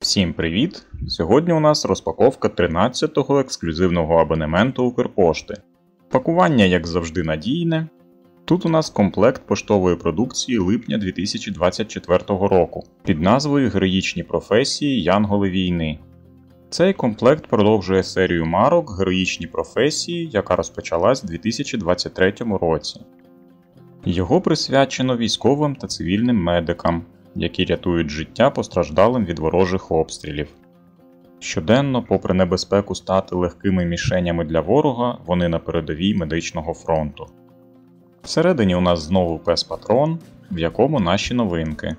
Всім привіт! Сьогодні у нас розпаковка 13-го ексклюзивного абонементу Укрпошти. Пакування, як завжди, надійне. Тут у нас комплект поштової продукції липня 2024 року під назвою «Героїчні професії. Янголи війни». Цей комплект продовжує серію марок «Героїчні професії», яка розпочалась у 2023 році. Його присвячено військовим та цивільним медикам, які рятують життя постраждалим від ворожих обстрілів. Щоденно, попри небезпеку стати легкими мішенями для ворога, вони на передовій медичного фронту. Всередині у нас знову пес-патрон, в якому наші новинки.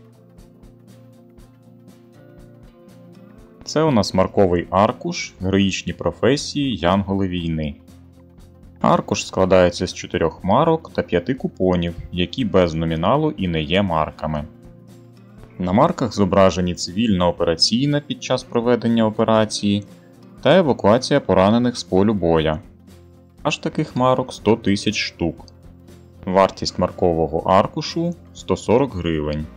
Це у нас марковий аркуш «Героїчні професії. Янголи війни». Аркуш складається з 4 марок та 5 купонів, які без номіналу і не є марками. На марках зображені цивільна операційна під час проведення операції та евакуація поранених з полю боя. Аж таких марок 100 тисяч штук. Вартість маркового аркушу – 140 гривень.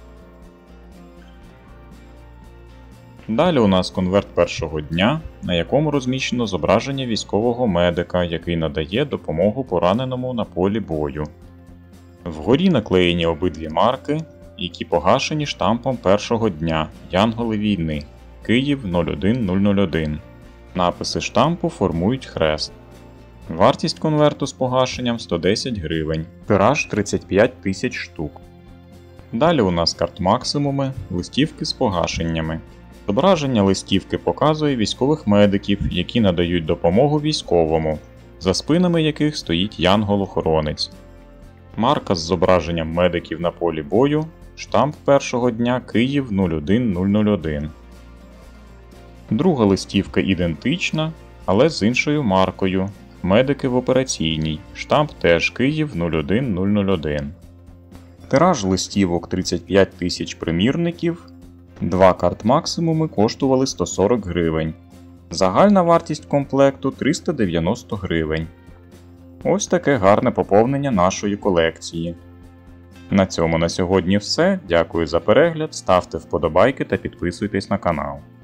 Далі у нас конверт першого дня, на якому розміщено зображення військового медика, який надає допомогу пораненому на полі бою. Вгорі наклеєні обидві марки, які погашені штампом першого дня «Янголи війни. Київ 01001». Написи штампу формують хрест. Вартість конверту з погашенням 110 гривень. Тираж 35 тисяч штук. Далі у нас карт-максимуми, листівки з погашеннями. Зображення листівки показує військових медиків, які надають допомогу військовому, за спинами яких стоїть янгол-охоронець. Марка з зображенням медиків на полі бою, штамп першого дня Київ 01001. Друга листівка ідентична, але з іншою маркою. Медики в операційній, штамп теж Київ 01001. Тираж листівок 35 тисяч примірників. 2 карт-максимуми коштували 140 гривень. Загальна вартість комплекту 390 гривень. Ось таке гарне поповнення нашої колекції. На цьому на сьогодні все. Дякую за перегляд, ставте вподобайки та підписуйтесь на канал.